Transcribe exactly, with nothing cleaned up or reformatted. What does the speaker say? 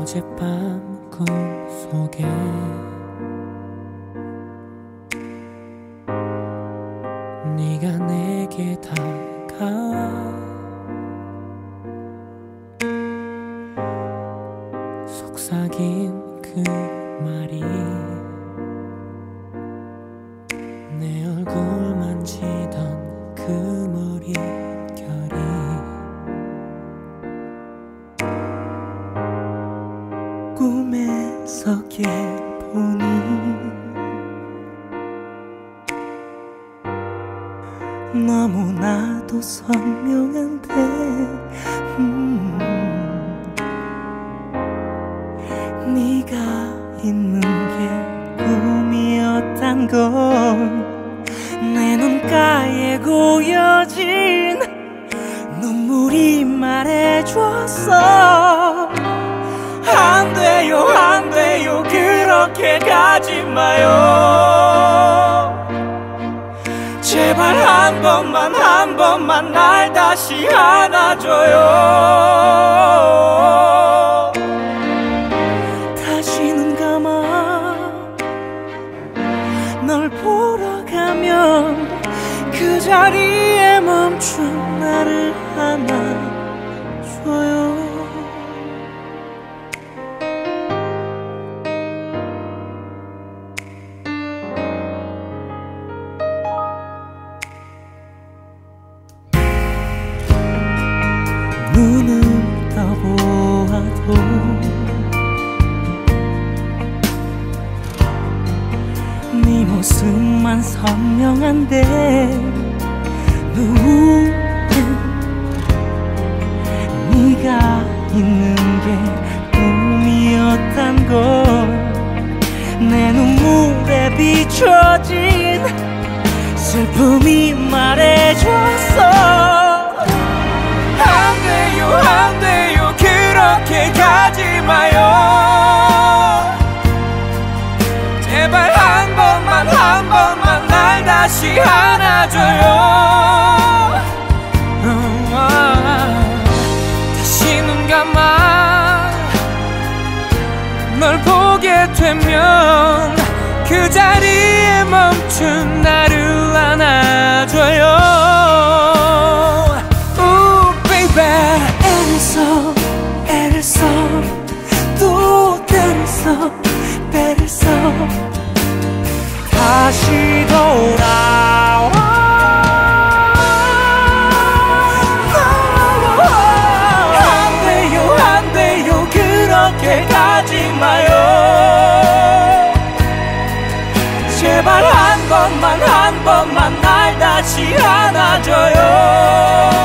어젯밤 꿈속에 네가 내게 다가와 속삭인 그 말이 내 얼굴 만지던 그 머릿결이 꿈에서 깨보니 너무나도 선명한데 음, 네가 있는 게 꿈이었단 걸 내 눈가에 고여진 눈물이 말해줬어. 안 돼요 안 돼요 그렇게 가지 마요. 제발 한 번만 한 번만 날 다시 안아줘요. 다시 눈 감아 널 보러 가면 그 자리에 멈춘 나를 안아줘요. 눈을 떠보아도 네 모습만 선명한데 누구는 네가 있는 게 꿈이었단 걸 내 눈물에 비춰진 슬픔이 말해줬어. 안 돼요 안 돼요 그렇게 가지 마요. 제발 한 번만 한 번만 날 다시 안아줘요. 다시 눈 감아 널 보게 되면 그 자리에 멈춘 나를 안아줘요. 애를 써 애를 써 또 때를 써 때를 써 다시 돌아와. 안 돼요 안 돼요 그렇게 가지 마요. 제발 한 번만 한 번만 날 다시 안아줘요.